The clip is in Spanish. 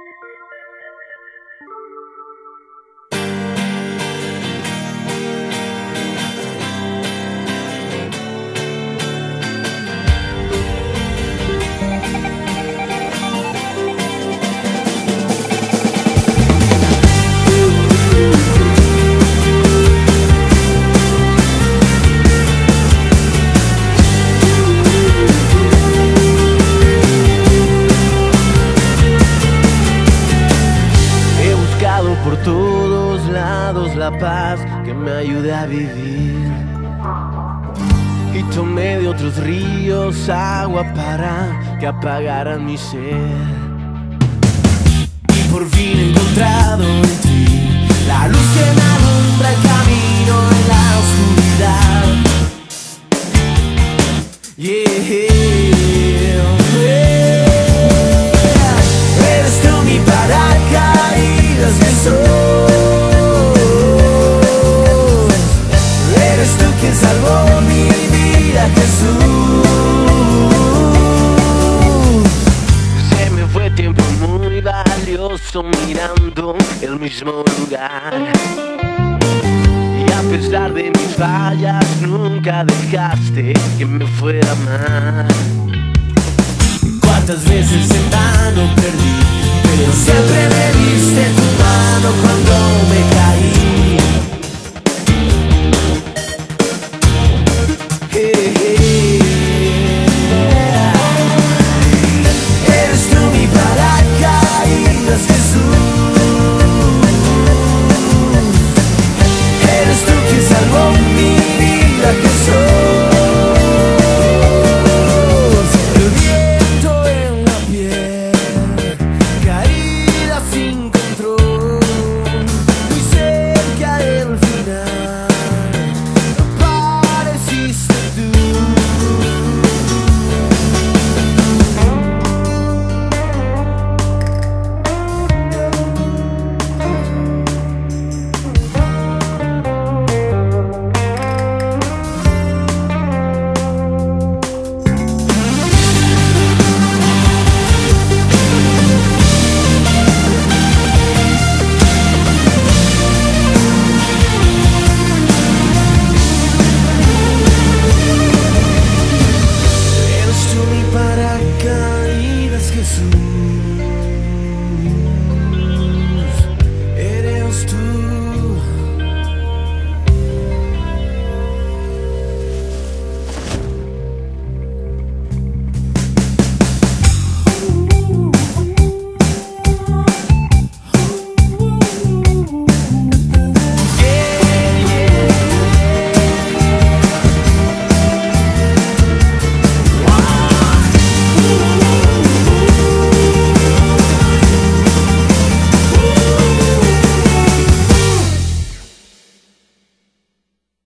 Por todos lados la paz que me ayude a vivir, y tomé de otros ríos agua para que apagaran mi sed. Y por fin he encontrado en ti la luz que me alumbra el camino en la oscuridad. Eres tú mi paracaídas, mi sol. Eres tú quien salvó mi vida, Jesús. Se me fue tiempo muy valioso mirando el mismo lugar, y a pesar de mis fallas nunca dejaste que me fuera mal. Cuántas veces en vano perdí, pero siempre me